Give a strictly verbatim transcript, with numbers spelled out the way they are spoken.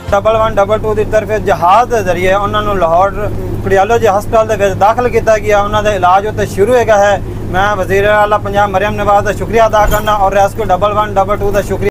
Double one double to की तरफ जहाज़ के जरिए उन्होंने लाहौर कार्डियोलॉजी हस्पताल के दाखिल किया गया। उन्होंने इलाज उत्ते शुरू है। मैं वज़ीर आला पंजाब मरियम नवाज़ का शुक्रिया अदा करना और rescue double one double two का शुक्रिया।